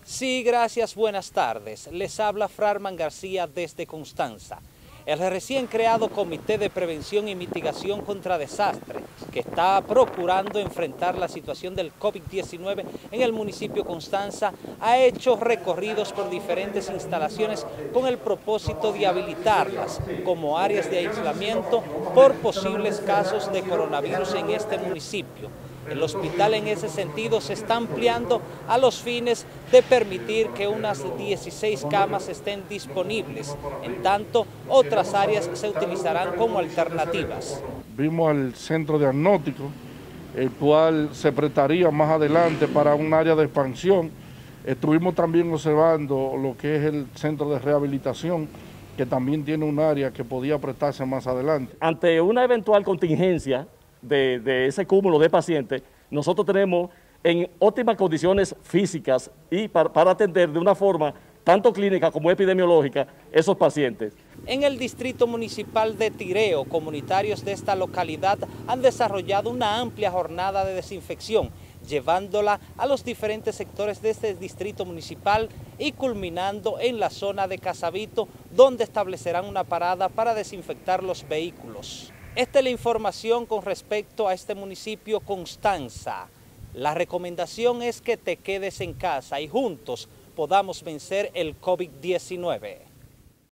Sí, gracias, buenas tardes. Les habla Frarman García desde Constanza. El recién creado Comité de Prevención y Mitigación contra Desastres, que está procurando enfrentar la situación del COVID-19 en el municipio Constanza, ha hecho recorridos por diferentes instalaciones con el propósito de habilitarlas como áreas de aislamiento por posibles casos de coronavirus en este municipio. El hospital en ese sentido se está ampliando a los fines de permitir que unas 16 camas estén disponibles. En tanto, otras áreas se utilizarán como alternativas. Vimos al centro diagnóstico, el cual se prestaría más adelante para un área de expansión. Estuvimos también observando lo que es el centro de rehabilitación, que también tiene un área que podía prestarse más adelante. Ante una eventual contingencia de ese cúmulo de pacientes, nosotros tenemos en óptimas condiciones físicas y para atender de una forma tanto clínica como epidemiológica esos pacientes. En el distrito municipal de Tireo, comunitarios de esta localidad han desarrollado una amplia jornada de desinfección, llevándola a los diferentes sectores de este distrito municipal y culminando en la zona de Casavito, donde establecerán una parada para desinfectar los vehículos. Esta es la información con respecto a este municipio Constanza. La recomendación es que te quedes en casa y juntos podamos vencer el COVID-19.